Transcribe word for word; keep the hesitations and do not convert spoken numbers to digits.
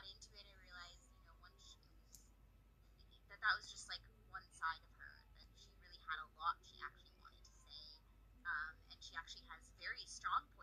got into it, I realized, you know, once it was that that was just like one side of her, that she really had a lot she actually wanted to say, um, and she actually has very strong